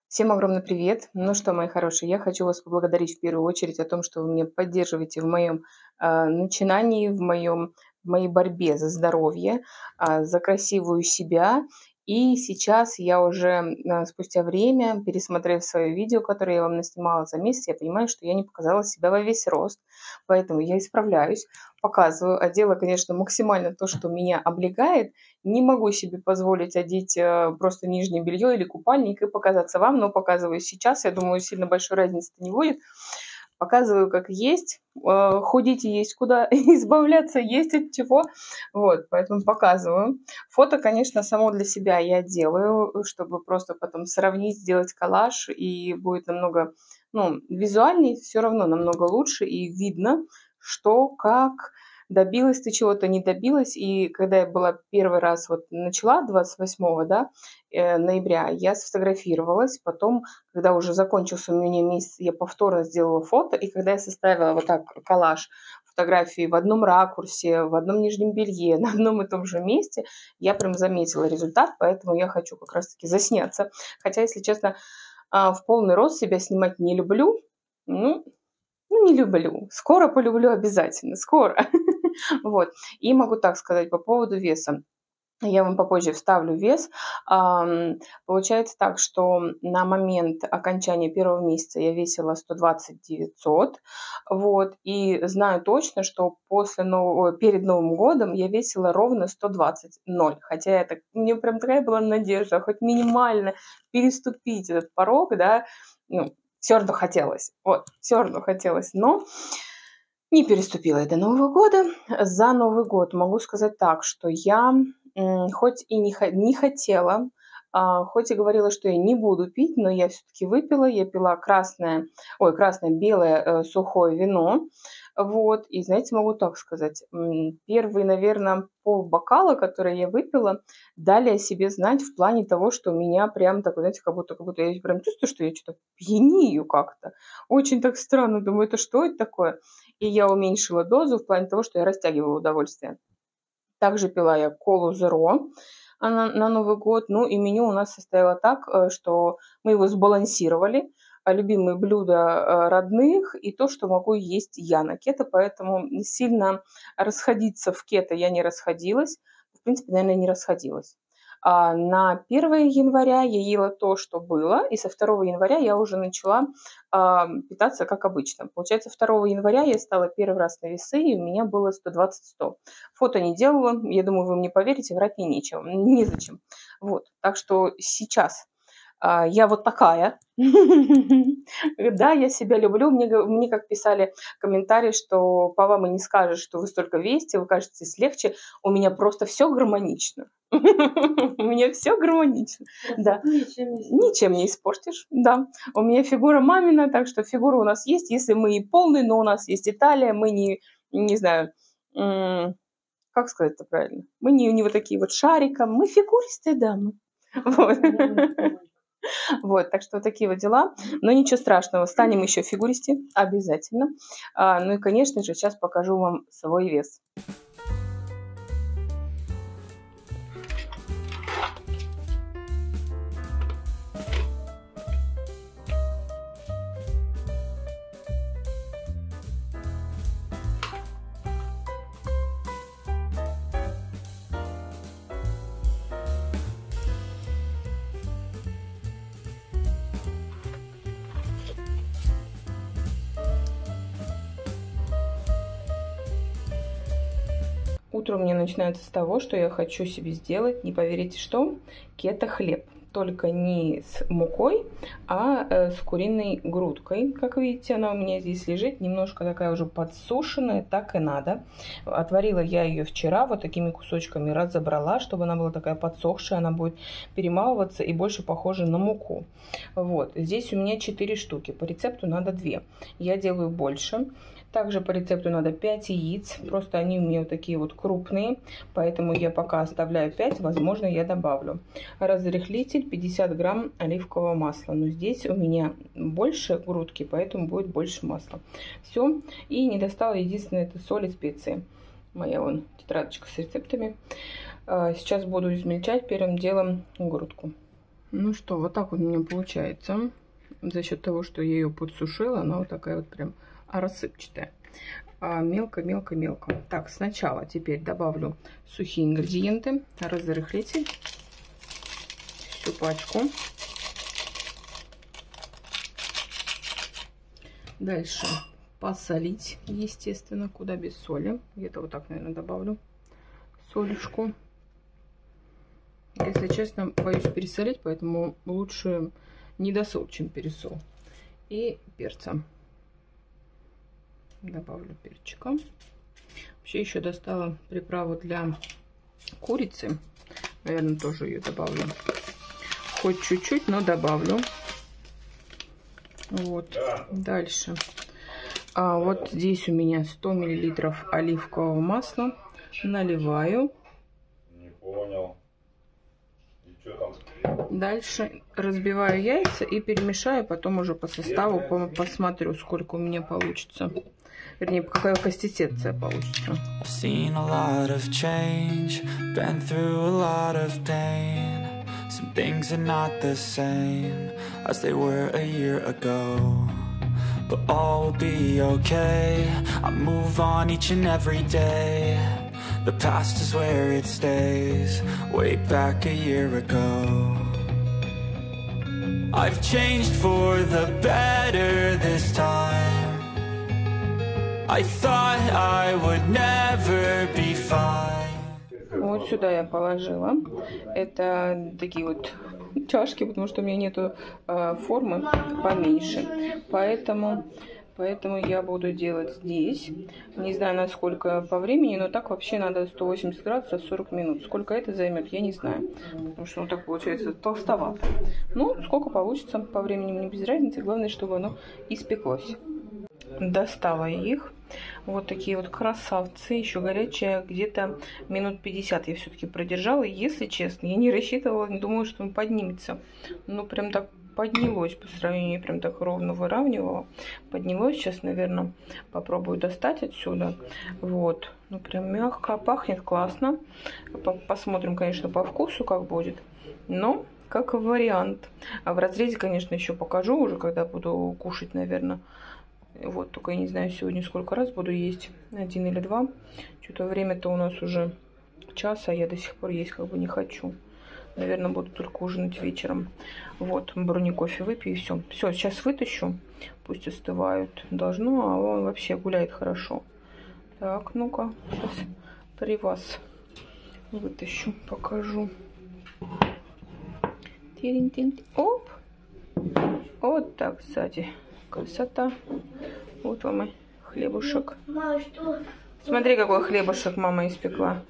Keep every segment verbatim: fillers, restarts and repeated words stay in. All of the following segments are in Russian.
Всем огромный привет! Ну что, мои хорошие, я хочу вас поблагодарить в первую очередь о том, что вы меня поддерживаете в моем а, начинании, в моем, в моей борьбе за здоровье, а, за красивую себя. И сейчас я уже а, спустя время, пересмотрев свое видео, которое я вам наснимала за месяц, я понимаю, что я не показала себя во весь рост. Поэтому я исправляюсь, показываю, одела, конечно, максимально то, что меня облегает. Не могу себе позволить одеть э, просто нижнее белье или купальник и показаться вам, но показываю сейчас. Я думаю, сильно большой разницы не будет. Показываю, как есть. Э, худеть и есть куда, избавляться есть от чего. Вот, поэтому показываю. Фото, конечно, само для себя я делаю, чтобы просто потом сравнить, сделать коллаж, и будет намного, ну, визуальней, все равно намного лучше, и видно, что, как, добилась ты чего-то, не добилась. И когда я была первый раз, вот начала двадцать восьмого, да, э, ноября, я сфотографировалась. Потом, когда уже закончился у меня месяц, я повторно сделала фото. И когда я составила вот так коллаж фотографии в одном ракурсе, в одном нижнем белье, на одном и том же месте, я прям заметила результат. Поэтому я хочу как раз-таки засняться. Хотя, если честно, а, в полный рост себя снимать не люблю. Ну, ну, не люблю. Скоро полюблю обязательно. Скоро. Вот. И могу так сказать по поводу веса. Я вам попозже вставлю вес. Ам, Получается так, что на момент окончания первого месяца я весила сто двадцать девятьсот. Вот. И знаю точно, что после нового, перед Новым годом я весила ровно сто двадцать ноль. Хотя это, мне прям такая была надежда, хоть минимально переступить этот порог, да, ну, все равно хотелось. Вот, все равно хотелось. Но не переступила я до Нового года. За Новый год могу сказать так, что я м, хоть и не, хо- не хотела, а, хоть и говорила, что я не буду пить, но я все-таки выпила. Я пила красное, ой, красное, белое э, сухое вино. Вот, и знаете, могу так сказать, м, первые, наверное, полбокала, которые я выпила, дали о себе знать в плане того, что у меня прям так, знаете, как будто, как будто я прям чувствую, что я что-то пьянею как-то. Очень так странно, думаю, это что это такое? И я уменьшила дозу в плане того, что я растягивала удовольствие. Также пила я колу Zero а, на, на Новый год. Ну и меню у нас состояло так, э, что мы его сбалансировали. А любимые блюда э, родных и то, что могу есть я на кето. Поэтому сильно расходиться в кето я не расходилась. В принципе, наверное, не расходилась. А на первое января я ела то, что было, и со второго января я уже начала а, питаться как обычно. Получается, второго января я стала первый раз на весы, и у меня было сто двадцать сто. Фото не делала, я думаю, вы мне поверите, врать мне нечего, незачем. Вот, так что сейчас а, я вот такая. Да, я себя люблю. Мне, мне как писали комментарии, что по вам и не скажешь, что вы столько весите, вы кажетесь легче. У меня просто все гармонично. У меня все гармонично. Да. Ничем не испортишь. Да. У меня фигура мамина, так что фигура у нас есть. Если мы и полные, но у нас есть и талия, мы не, не знаю, как сказать это правильно? Мы не, не вот такие вот шариком, мы фигуристые дамы. Вот. Вот, так что вот такие вот дела. Но ничего страшного, станем еще фигуристи, обязательно. А, ну и, конечно же, сейчас покажу вам свой вес. Утро у меня начинается с того, что я хочу себе сделать, не поверите что, кето-хлеб. Только не с мукой, а э, с куриной грудкой. Как видите, она у меня здесь лежит, немножко такая уже подсушенная, так и надо. Отварила я ее вчера, вот такими кусочками разобрала, чтобы она была такая подсохшая, она будет перемалываться и больше похожа на муку. Вот, здесь у меня четыре штуки, по рецепту надо две. Я делаю больше. Также по рецепту надо пять яиц, просто они у меня вот такие вот крупные, поэтому я пока оставляю пять, возможно, я добавлю. Разрыхлитель пятьдесят грамм оливкового масла, но здесь у меня больше грудки, поэтому будет больше масла. Все, и не достала единственное, это соль и специи. Моя вон тетрадочка с рецептами. Сейчас буду измельчать первым делом грудку. Ну что, вот так вот у меня получается. За счет того, что я ее подсушила, она вот такая вот прям рассыпчатая. Мелко-мелко-мелко. Так, сначала теперь добавлю сухие ингредиенты. Разрыхлитель. Всю пачку. Дальше посолить, естественно, куда без соли. Где-то вот так, наверное, добавлю солюшку. Если честно, боюсь пересолить, поэтому лучше недосол, чем пересол. И перца. Добавлю перчика. Вообще еще достала приправу для курицы. Наверное, тоже ее добавлю. Хоть чуть-чуть, но добавлю. Вот. Дальше. А вот здесь у меня сто миллилитров оливкового масла. Наливаю. Не понял. И что там? Дальше разбиваю яйца и перемешаю. Потом уже по составу посмотрю, сколько у меня получится. Вернее, какая консистенция получится. Some things are not the same as they were a year ago, but all will be okay. I move on each and every day. The past is where it stays, way back a year ago. I've changed for the better this time. I thought I would never be fine. Вот сюда я положила. Это такие вот чашки, потому что у меня нету э, формы поменьше. Поэтому, поэтому я буду делать здесь. Не знаю, насколько по времени, но так вообще надо сто восемьдесят градусов сорок минут. Сколько это займет, я не знаю. Потому что ну, так получается толстовато. Ну, сколько получится по времени, мне без разницы. Главное, чтобы оно испеклось. Достала их. Вот такие вот красавцы. Еще горячая. Где-то минут пятьдесят я все-таки продержала. И, если честно, я не рассчитывала, не думала, что он поднимется. Ну, прям так поднялось по сравнению. Прям так ровно выравнивала. Поднялось. Сейчас, наверное, попробую достать отсюда. Вот. Ну, прям мягко. Пахнет классно. Посмотрим, конечно, по вкусу, как будет. Но как вариант. А в разрезе, конечно, еще покажу уже, когда буду кушать, наверное. Вот, только я не знаю сегодня сколько раз буду есть, один или два. Что-то время-то у нас уже час, а я до сих пор есть как бы не хочу. Наверное, буду только ужинать вечером. Вот, бруни кофе выпью и все. Все, сейчас вытащу, пусть остывают. Должно, а он вообще гуляет хорошо. Так, ну-ка, сейчас при вас вытащу, покажу. Оп! Вот так сзади. Красота. Вот вам и хлебушек. Мама, что? Смотри, какой хлебушек мама испекла.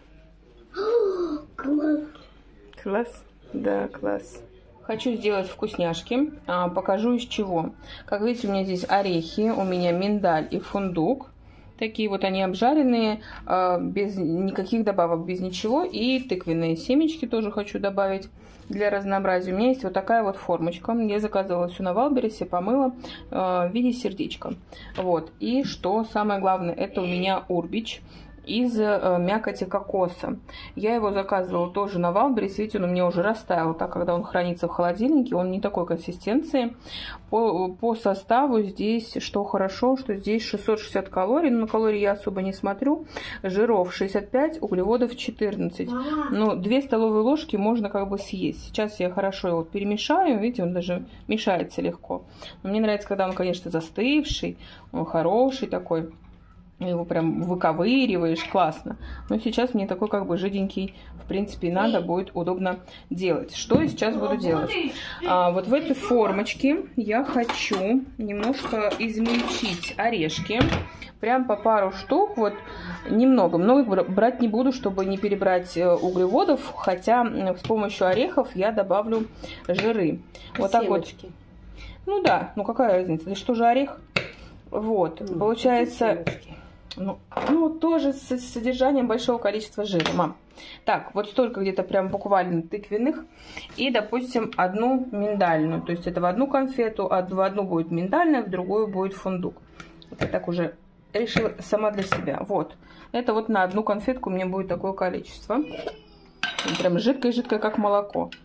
Класс. Класс? Да, класс. Хочу сделать вкусняшки. А, покажу из чего. Как видите, у меня здесь орехи, у меня миндаль и фундук. Такие вот они обжаренные, без никаких добавок, без ничего. И тыквенные семечки тоже хочу добавить для разнообразия. У меня есть вот такая вот формочка. Я заказывала все на Вайлдберрисе, помыла в виде сердечка. Вот. И что самое главное, это у меня урбич из мякоти кокоса. Я его заказывала тоже на Вайлдберрис. Видите, он у меня уже растаял. Так, когда он хранится в холодильнике, он не такой консистенции. По, по составу здесь, что хорошо, что здесь шестьсот шестьдесят калорий. Но на калории я особо не смотрю. Жиров шестьдесят пять, углеводов четырнадцать. Ну, две столовые ложки можно как бы съесть. Сейчас я хорошо его перемешаю. Видите, он даже мешается легко. Но мне нравится, когда он, конечно, застывший, он хороший такой. Его прям выковыриваешь, классно. Но сейчас мне такой как бы жиденький, в принципе, надо, будет удобно делать. Что я сейчас буду делать? А, вот в этой формочке я хочу немножко измельчить орешки. Прям по пару штук, вот немного. Много брать не буду, чтобы не перебрать углеводов. Хотя с помощью орехов я добавлю жиры. Вот так вот. Ну да, ну какая разница? Это что же орех? Вот, ну, получается... Ну, ну, тоже с содержанием большого количества жира, мам. Так, вот столько где-то прям буквально тыквенных. И, допустим, одну миндальную. То есть это в одну конфету, а в одну будет миндальная, в другую будет фундук. Вот я так уже решила сама для себя. Вот. Это вот на одну конфетку у меня будет такое количество. Прям жидкое-жидкое, как молоко.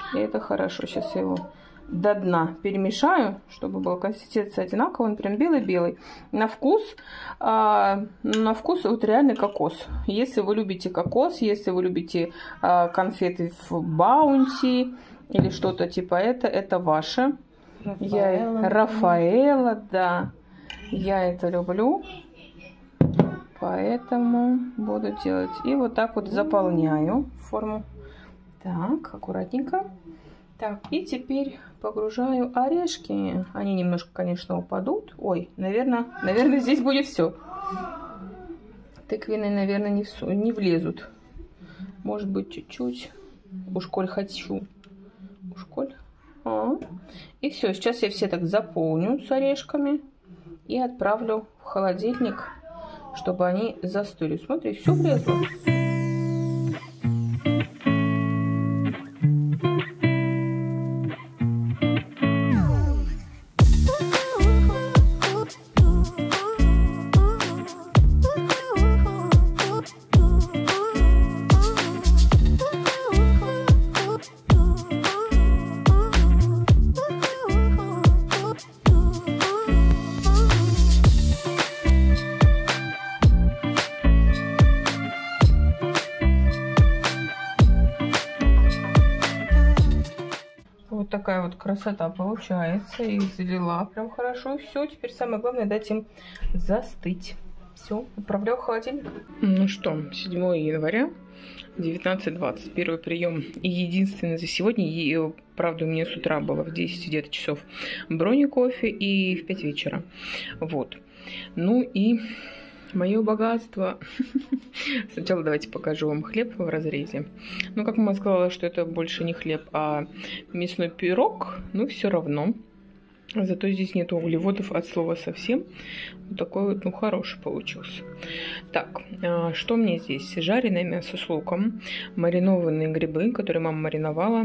И это хорошо. Сейчас я его до дна перемешаю, чтобы была консистенция одинаковая. Он прям белый-белый. На вкус, а, на вкус вот реальный кокос. Если вы любите кокос, если вы любите а, конфеты в Баунти или что-то типа это, это ваше. Рафаэлло. Я Рафаэлло, да. Я это люблю. Поэтому буду делать. И вот так вот заполняю форму. Так, аккуратненько. Так, и теперь погружаю орешки. Они немножко, конечно, упадут. Ой, наверное, наверное, здесь будет все. Тыквенные, наверное, не, в, не влезут. Может быть, чуть-чуть. Уж коль хочу. Уж коль. А. И все, сейчас я все так заполню с орешками. И отправлю в холодильник, чтобы они застыли. Смотри, все влезло. Вот такая вот красота получается. И залила прям хорошо. Все, теперь самое главное дать им застыть. Все, отправляю в холодильник. Ну что, седьмого января, девятнадцать двадцать. Первый прием и единственный за сегодня. И, правда, у меня с утра было в десять где-то часов брони кофе и в пять вечера. Вот. Ну и мое богатство. Сначала давайте покажу вам хлеб в разрезе. Ну, как мама сказала, что это больше не хлеб, а мясной пирог. Но все равно. Зато здесь нет углеводов от слова совсем. Вот такой вот, ну, хороший получился. Так, что мне здесь? Жареное мясо с луком, маринованные грибы, которые мама мариновала.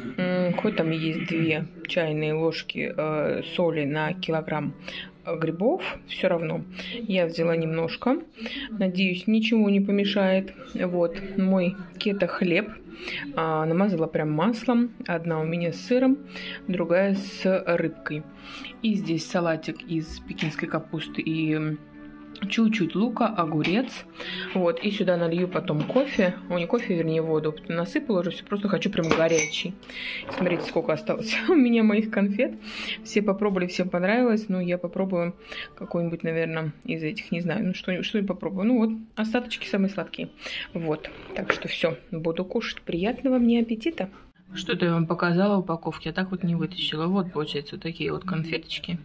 Хоть там есть две чайные ложки соли на килограмм грибов, все равно я взяла немножко. Надеюсь, ничего не помешает. Вот мой кето-хлеб. А, намазала прям маслом. Одна у меня с сыром, другая с рыбкой. И здесь салатик из пекинской капусты и чуть-чуть лука, огурец. Вот, и сюда налью потом кофе. О, не кофе, вернее, воду. Насыпала уже все, просто хочу прям горячий. Смотрите, сколько осталось у меня моих конфет. Все попробовали, всем понравилось. Ну, я попробую какой-нибудь, наверное, из этих, не знаю. Ну, что-нибудь что попробую. Ну, вот, остаточки самые сладкие. Вот, так что все, буду кушать. Приятного мне аппетита. Что-то я вам показала упаковки, а так вот не вытащила. Вот, получается, вот такие вот конфеточки.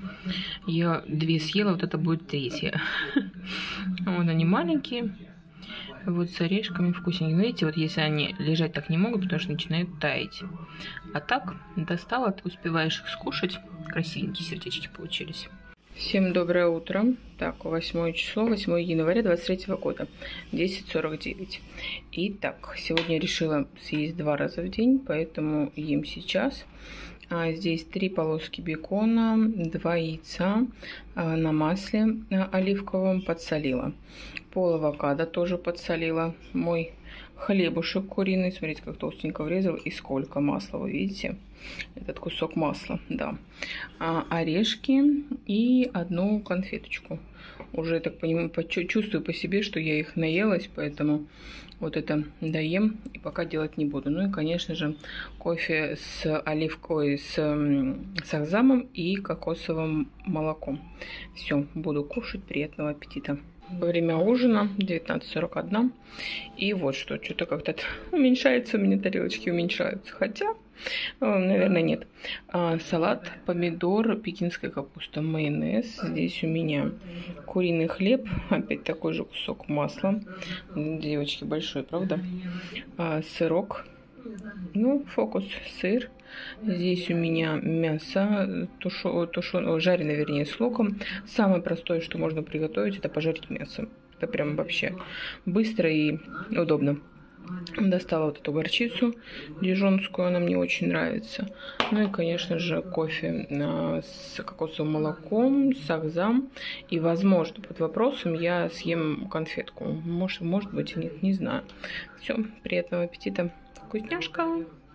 Я две съела, вот это будет третья. Вот они маленькие. Вот с орешками вкусненькие. Видите, вот если они лежать так не могут, потому что начинают таять. А так, достала, ты успеваешь их скушать. Красивенькие сердечки получились. Всем доброе утро. Так, восьмое число, восьмого января двадцать третьего года, десять сорок девять. Итак, сегодня я решила съесть два раза в день, поэтому ем сейчас. А здесь три полоски бекона, два яйца а, на масле а, оливковом подсолила. Пол авокадо тоже подсолила. Мой хлебушек куриный, смотрите, как толстенько врезал и сколько масла, вы видите? Этот кусок масла, да. А, орешки и одну конфеточку. Уже, так понимаю, чувствую по себе, что я их наелась, поэтому вот это доем и пока делать не буду. Ну и, конечно же, кофе с оливкой, с сахзамом и кокосовым молоком. Все, буду кушать. Приятного аппетита. Время ужина девятнадцать сорок один. И вот что, что-то как-то уменьшается, у меня тарелочки уменьшаются. Хотя, наверное, нет. А, салат, помидор, пекинская капуста, майонез. Здесь у меня куриный хлеб, опять такой же кусок масла. Девочки, большой, правда? А, сырок. Ну, фокус, сыр. Здесь у меня мясо, тушу, тушу, жареное, вернее, с луком. Самое простое, что можно приготовить, это пожарить мясо. Это прям вообще быстро и удобно. Достала вот эту горчицу дижонскую, она мне очень нравится. Ну и, конечно же, кофе с кокосовым молоком, сахзам. И, возможно, под вопросом я съем конфетку. Может, может быть и нет, не знаю. Все, приятного аппетита. Вкусняшка!